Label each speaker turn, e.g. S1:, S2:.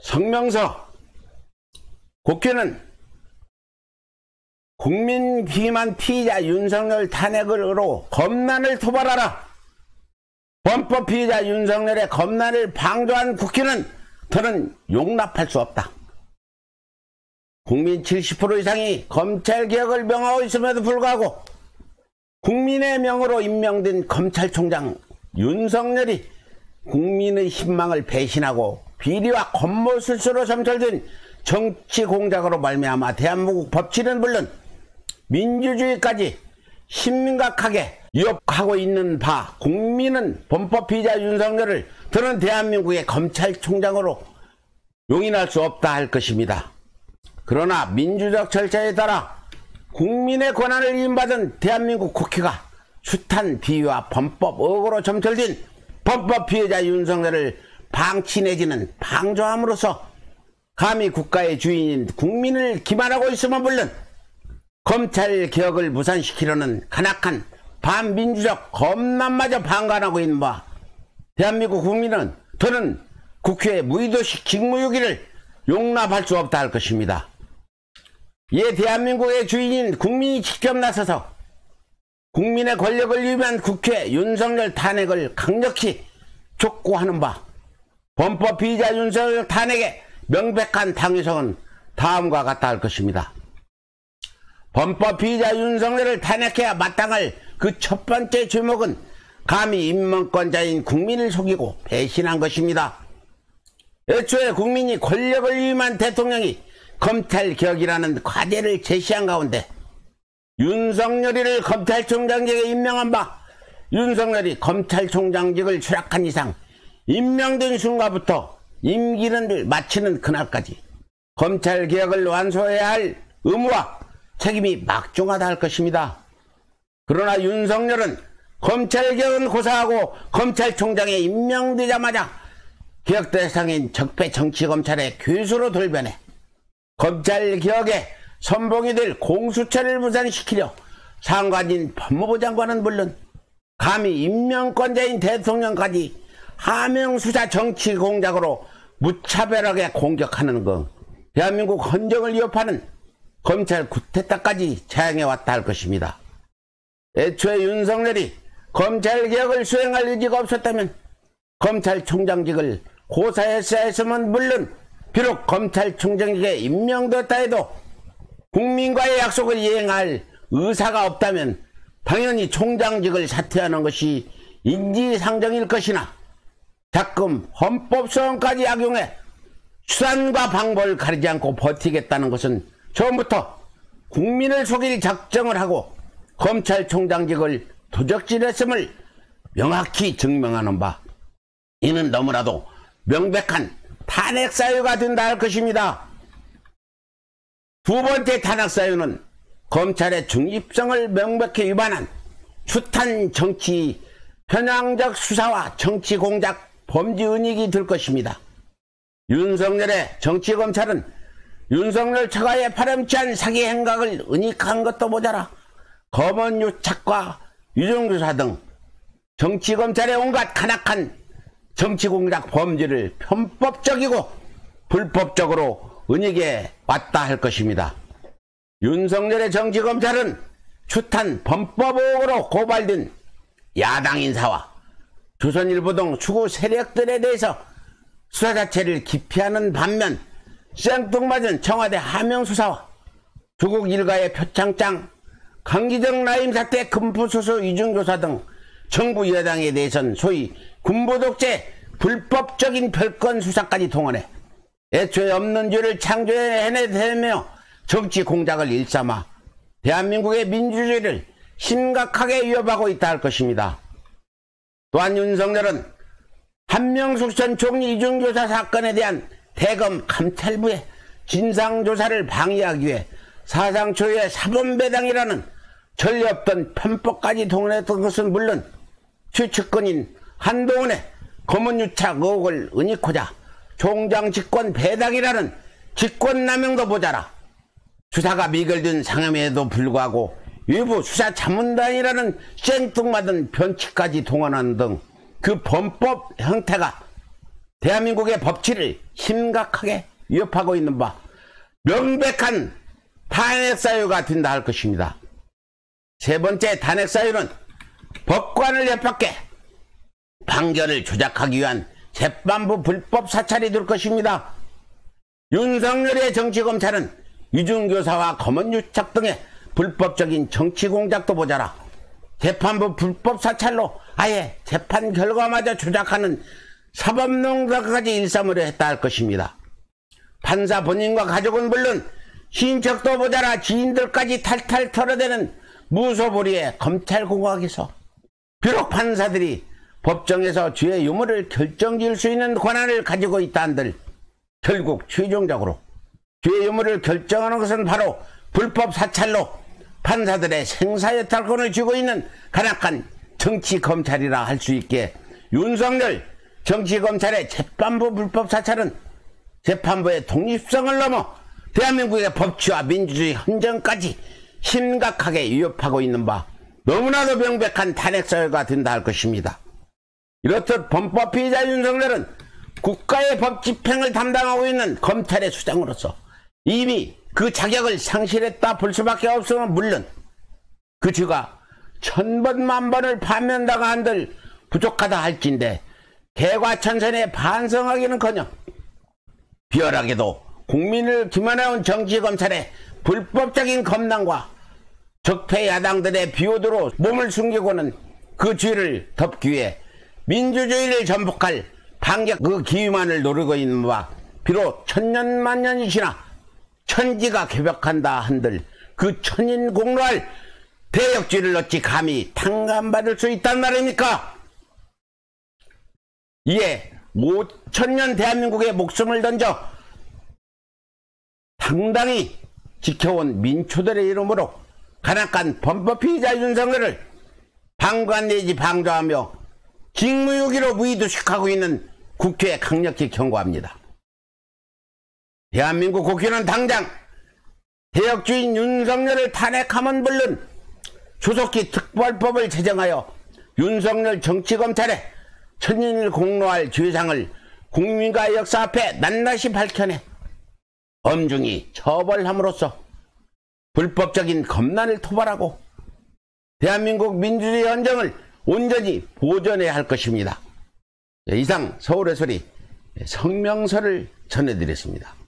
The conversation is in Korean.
S1: 성명서. 국회는 국민 기만 피의자 윤석열 탄핵으로 검난을 토벌하라. 범법 피의자 윤석열의 검난을 방조한 국회는 더는 용납할 수 없다. 국민 70% 이상이 검찰개혁을 명하고 있음에도 불구하고 국민의 명으로 임명된 검찰총장 윤석열이 국민의 희망을 배신하고 비리와 겉모술수로 점철된 정치 공작으로 말미암아 대한민국 법치는 물론 민주주의까지 심각하게 위협하고 있는 바, 국민은 범법 피의자 윤석열을 더는 대한민국의 검찰총장으로 용인할 수 없다 할 것입니다. 그러나 민주적 절차에 따라 국민의 권한을 위임받은 대한민국 국회가 숱한 비위와 범법 의혹으로 점철된 범법 피해자 윤석열을 방치 내지는 방조함으로써 감히 국가의 주인인 국민을 기만하고 있음은 물론 검찰개혁을 무산시키려는 간악한 반민주적 검난마저 방관하고 있는 바, 대한민국 국민은 더는 국회의 무의도식 직무유기를 용납할 수 없다 할 것입니다. 이에 대한민국의 주인인 국민이 직접 나서서 국민의 권력을 위임한 국회 윤석열 탄핵을 강력히 촉구하는 바, 범법 피의자 윤석열 탄핵의 명백한 당위성은 다음과 같다 할 것입니다. 범법 피의자 윤석열을 탄핵해야 마땅할 그 첫 번째 죄목은 감히 인권자인 국민을 속이고 배신한 것입니다. 애초에 국민이 권력을 위임한 대통령이 검찰개혁이라는 과제를 제시한 가운데 윤석열이를 검찰총장직에 임명한 바, 윤석열이 검찰총장직을 수락한 이상 임명된 순간부터 임기를 마치는 그날까지 검찰개혁을 완수해야 할 의무와 책임이 막중하다 할 것입니다. 그러나 윤석열은 검찰개혁은 고사하고 검찰총장에 임명되자마자 개혁 대상인 적폐 정치검찰의 괴수로 돌변해 검찰개혁의 선봉이 될 공수처를 무산시키려 상관인 법무부 장관은 물론 감히 임명권자인 대통령까지 하명수사 정치 공작으로 무차별하게 공격하는 것, 대한민국 헌정을 위협하는 검찰 쿠데타까지 자행해왔다 할 것입니다. 애초에 윤석열이 검찰개혁을 수행할 의지가 없었다면 검찰총장직을 고사했어야 했으면 물론 비록 검찰총장직에 임명됐다 해도 국민과의 약속을 이행할 의사가 없다면 당연히 총장직을 사퇴하는 것이 인지상정일 것이나 자금 헌법소원까지 악용해 수단과 방법을 가리지 않고 버티겠다는 것은 처음부터 국민을 속일 작정을 하고 검찰총장직을 도적질했음을 명확히 증명하는 바, 이는 너무나도 명백한 탄핵사유가 된다 할 것입니다. 두 번째 탄핵사유는 검찰의 중립성을 명백히 위반한 숱한 정치 편향적 수사와 정치공작 범죄 은닉이 될 것입니다. 윤석열의 정치검찰은 윤석열 처가의 파렴치한 사기 행각을 은닉한 것도 모자라 검언 유착과 유정조사 등 정치검찰의 온갖 간악한 정치공작 범죄를 편법적이고 불법적으로 은닉해 왔다 할 것입니다. 윤석열의 정치검찰은 숱한 범법 의혹으로 고발된 야당 인사와 조선일보 등 추구 세력들에 대해서 수사 자체를 기피하는 반면 생뚱맞은 청와대 하명수사와 조국 일가의 표창장, 강기정 라임 사태 금품수수 이중조사 등 정부 여당에 대해서는 소위 군부독재 불법적인 별건 수사까지 동원해 애초에 없는 죄를 창조해내며 정치 공작을 일삼아 대한민국의 민주주의를 심각하게 위협하고 있다 할 것입니다. 또한 윤석열은 한명숙 전 총리 이중조사 사건에 대한 대검 감찰부의 진상조사를 방해하기 위해 사상 초유의 사본배당이라는 전례 없던 편법까지 동원했던 것은 물론 추측권인 한동훈의 검언유착 의혹을 은닉고자 총장 직권 배당이라는 직권남용도 모자라 수사가 미결된 상황에도 불구하고 일부 수사자문단이라는 생뚱맞은 변칙까지 동원하는 등 그 범법 형태가 대한민국의 법치를 심각하게 위협하고 있는 바 명백한 탄핵사유가 된다 할 것입니다. 세 번째 탄핵사유는 법관을 협박해 판결을 조작하기 위한 재판부 불법 사찰이 될 것입니다. 윤석열의 정치검찰은 위중교사와 검언유착 등의 불법적인 정치공작도 모자라 재판부 불법 사찰로 아예 재판 결과마저 조작하는 사법농단까지 일삼으려 했다 할 것입니다. 판사 본인과 가족은 물론 친척도 모자라 지인들까지 탈탈 털어대는 무소불위의 검찰공화국에서 비록 판사들이 법정에서 죄의 유무를 결정지을 수 있는 권한을 가지고 있다 한들 결국 최종적으로 죄의 유무를 결정하는 것은 바로 불법 사찰로 판사들의 생사여탈권을 쥐고 있는 간악한 정치검찰이라 할 수 있게 윤석열 정치검찰의 재판부 불법 사찰은 재판부의 독립성을 넘어 대한민국의 법치와 민주주의 헌정까지 심각하게 위협하고 있는 바 너무나도 명백한 탄핵사유가 된다 할 것입니다. 이렇듯 범법피의자 윤석열은 국가의 법 집행을 담당하고 있는 검찰의 수장으로서 이미 그 자격을 상실했다 볼 수밖에 없으면 물론 그 죄가 1000번 만번을 판면다가 한들 부족하다 할진데 개과천선에 반성하기는커녕 비열하게도 국민을 기만해온 정치검찰의 불법적인 검난과 적폐 야당들의 비호도로 몸을 숨기고는 그 죄를 덮기 위해 민주주의를 전복할 반격 그 기만을 노리고 있는 바 비록 천년만년이 지나 천지가 개벽한다 한들 그 천인공로할 대역죄를 어찌 감히 탕감받을 수 있단 말입니까? 이에 5000년 대한민국의 목숨을 던져 당당히 지켜온 민초들의 이름으로 간악한 범법피의자 윤석열을 방관 내지 방조하며 직무유기로 무의도식하고 있는 국회에 강력히 경고합니다. 대한민국 국회는 당장 개혁주의인 윤석열을 탄핵하면 물론 조속히 특별법을 제정하여 윤석열 정치검찰의 천인을 공로할 죄상을 국민과 역사 앞에 낱낱이 밝혀내 엄중히 처벌함으로써 불법적인 검난을 토벌하고 대한민국 민주주의 헌정을 온전히 보존해야 할 것입니다. 이상 서울의 소리 성명서를 전해드렸습니다.